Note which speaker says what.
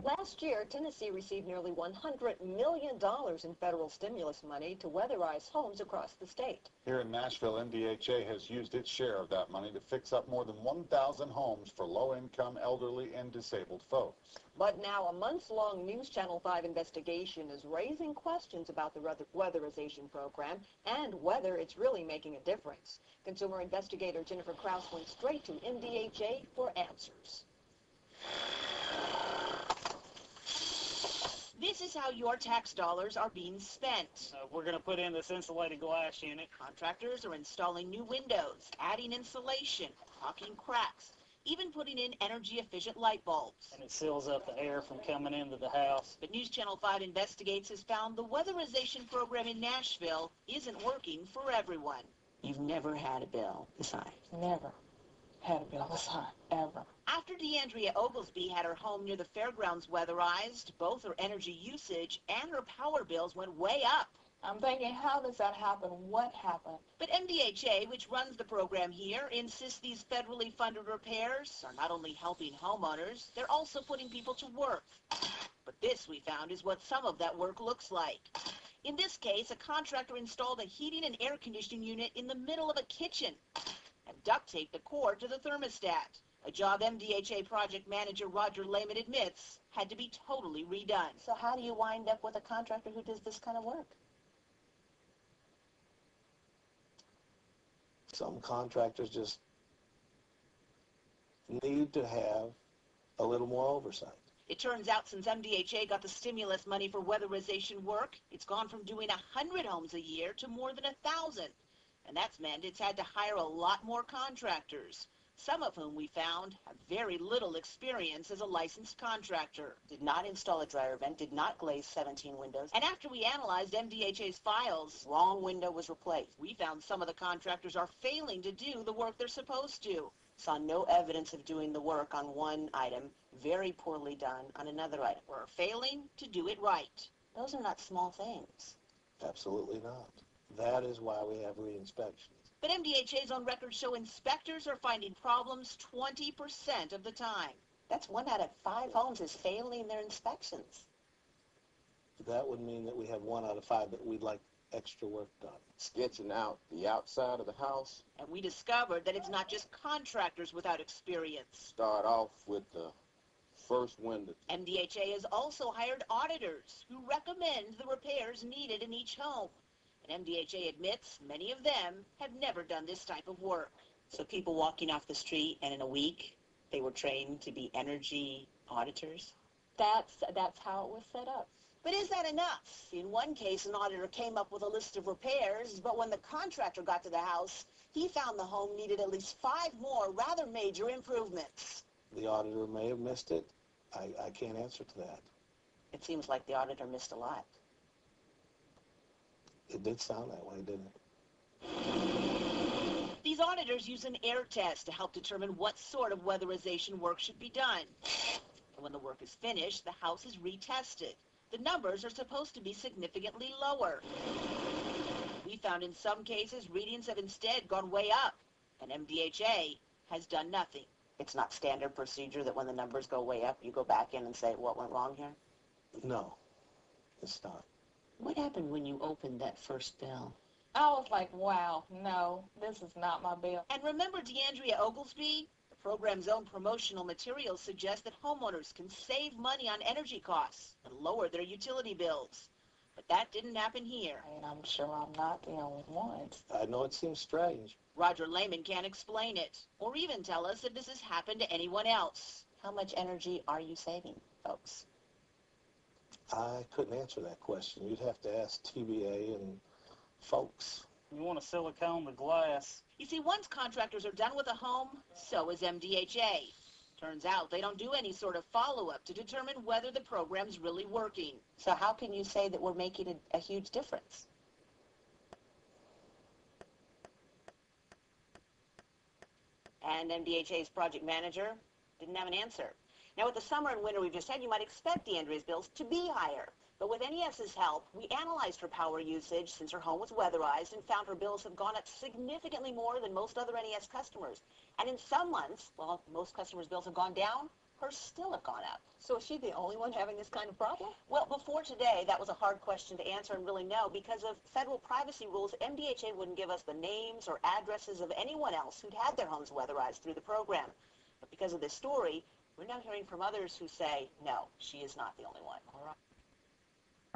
Speaker 1: Last year, Tennessee received nearly $100 million in federal stimulus money to weatherize homes across the state.
Speaker 2: Here in Nashville, MDHA has used its share of that money to fix up more than 1,000 homes for low-income, elderly, and disabled folks.
Speaker 1: But now a months-long News Channel 5 investigation is raising questions about the weatherization program and whether it's really making a difference. Consumer investigator Jennifer Kraus went straight to MDHA for answers.
Speaker 3: This is how your tax dollars are being spent.
Speaker 4: We're going to put in this insulated glass unit.
Speaker 3: Contractors are installing new windows, adding insulation, caulking cracks, even putting in energy-efficient light bulbs.
Speaker 4: And it seals up the air from coming into the house.
Speaker 3: But News Channel 5 Investigates has found the weatherization program in Nashville isn't working for everyone.
Speaker 5: You've never had a bill this high?
Speaker 6: Never had a bill this high, ever.
Speaker 3: After DeAndrea Oglesby had her home near the fairgrounds weatherized, both her energy usage and her power bills went way up.
Speaker 6: I'm thinking, how does that happen? What happened?
Speaker 3: But MDHA, which runs the program here, insists these federally funded repairs are not only helping homeowners, they're also putting people to work. But this, we found, is what some of that work looks like. In this case, a contractor installed a heating and air conditioning unit in the middle of a kitchen and duct taped the cord to the thermostat. A job MDHA project manager Roger Lehman admits had to be totally redone.
Speaker 5: So how do you wind up with a contractor who does this kind of work?
Speaker 7: Some contractors just need to have a little more oversight.
Speaker 3: It turns out since MDHA got the stimulus money for weatherization work, it's gone from doing 100 homes a year to more than 1,000. And that's meant it's had to hire a lot more contractors, some of whom we found have very little experience as a licensed contractor.
Speaker 5: Did not install a dryer vent, did not glaze 17 windows.
Speaker 3: And after we analyzed MDHA's files,
Speaker 5: Wrong window was replaced.
Speaker 3: we found some of the contractors are failing to do the work they're supposed to.
Speaker 5: Saw no evidence of doing the work on one item, very poorly done on another item.
Speaker 3: Or failing to do it right.
Speaker 5: Those are not small things.
Speaker 7: Absolutely not. That is why we have re-inspections.
Speaker 3: But MDHA's own records show inspectors are finding problems 20% of the time.
Speaker 5: That's 1 out of 5 homes is failing their inspections.
Speaker 7: That would mean that we have 1 out of 5 that we'd like extra work done.
Speaker 8: Sketching out the outside of the house.
Speaker 3: And we discovered that it's not just contractors without experience.
Speaker 8: Start off with the first window.
Speaker 3: MDHA has also hired auditors who recommend the repairs needed in each home. And MDHA admits many of them have never done this type of work.
Speaker 5: So people walking off the street and in a week, they were trained to be energy auditors?
Speaker 6: That's how it was set up.
Speaker 3: But is that enough? In one case, an auditor came up with a list of repairs, but when the contractor got to the house, he found the home needed at least 5 more rather major improvements.
Speaker 7: The auditor may have missed it. I can't answer to that.
Speaker 5: It seems like the auditor missed a lot.
Speaker 7: It did sound that way, didn't it?
Speaker 3: These auditors use an air test to help determine what sort of weatherization work should be done. And when the work is finished, the house is retested. The numbers are supposed to be significantly lower. We found in some cases readings have instead gone way up, and MDHA has done nothing.
Speaker 5: It's not standard procedure that when the numbers go way up, you go back in and say, what went wrong here?
Speaker 7: No, it's not.
Speaker 5: What happened when you opened that first bill?
Speaker 6: I was like, wow, no, this is not my bill.
Speaker 3: And remember DeAndrea Oglesby? The program's own promotional materials suggest that homeowners can save money on energy costs and lower their utility bills. But that didn't happen here.
Speaker 6: And I'm sure I'm not the only one.
Speaker 7: I know it seems strange.
Speaker 3: Roger Lehman can't explain it, or even tell us if this has happened to anyone else.
Speaker 5: How much energy are you saving, folks?
Speaker 7: I couldn't answer that question. You'd have to ask TBA and folks.
Speaker 4: You want to silicone the glass.
Speaker 3: You see, once contractors are done with a home, so is MDHA. Turns out they don't do any sort of follow-up to determine whether the program's really working.
Speaker 5: So how can you say that we're making a huge difference? And MDHA's project manager didn't have an answer. Now, with the summer and winter we've just had, you might expect DeAndrea's bills to be higher. But with NES's help, we analyzed her power usage since her home was weatherized and found her bills have gone up significantly more than most other NES customers. And in some months, while most customers' bills have gone down, hers still have gone up.
Speaker 1: So is she the only one having this kind of problem?
Speaker 5: Well, before today, that was a hard question to answer and really know. Because of federal privacy rules, MDHA wouldn't give us the names or addresses of anyone else who'd had their homes weatherized through the program. But because of this story, we're now hearing from others who say, no, she is not the only one.
Speaker 1: All right.